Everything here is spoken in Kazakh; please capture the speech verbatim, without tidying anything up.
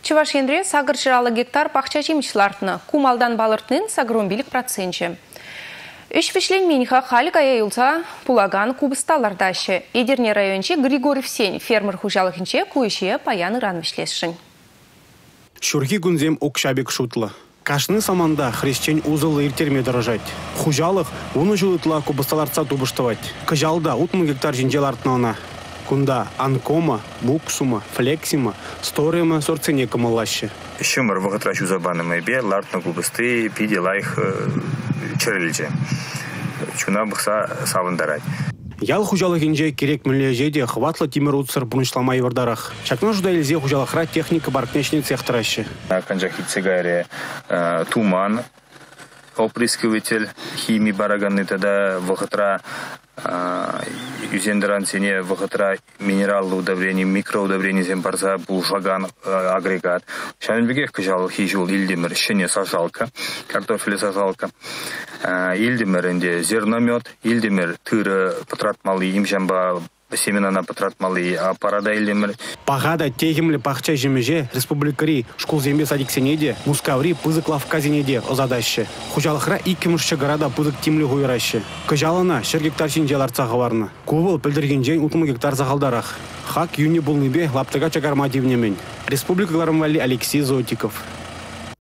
Чуваш ендре сагыр жыралы гектар пақча жемішлартыны, кумалдан балыртының сагромбилік процентче. Үш вишлен меніға халық аяйылса пулаган кубысталардашы. Едерне районче Григорьев сен фермер хужалықынче куйшие паян ыран вишлесшін. Шурхи гунзем окшабек шутлы. Кашны саманда хрещень узылы иртерме дорожать. Хужалық уны жылытла кубысталарца тубыштывать. Кажалда утмы гектар жинжел артнауна. Кунда анкома, буксума, флексима, сторема сорцене камалаще. Шумар вахатрачу забаны мэбе, лартна кубысты, пиди лайх чырыльче. Чуна бықса савындарать. Ял хужалығынже керек мүлежеде хватлы темір ұтсыр бұнышламай вардарах. Чакна жуда елзе хужалықра техника баркнешіне цехтыраще. Канжахи цигаре туман, опрыскиватель, химии бараганы тогда вахатра юзендеран сене вахатра минералды удобрение, микроудобрение зембарза бұл жаган агрегат. Шанбегех кажал хижул илдимер шене сажалка, картофель сажалка. Илдимерінде зерномет, илдимер тыры потратмалы имжамба семенана потратмалы апарада илдимер. Пагада тегімлі пақча жемеже республикари школ зембе садик сенеде, мускаври пызык лавказинеде озадаще. Хужалықра иккімішші гарада пызык тимлі хуйраще. Кажалына шыр гектар жинжеларца ғаварны. Кубыл пілдірген жен утмы гектар зағалдарақ. Хак юни болныбе лаптыга чагарма дивнемен. Республика Гларамвали Алексей Зотиков.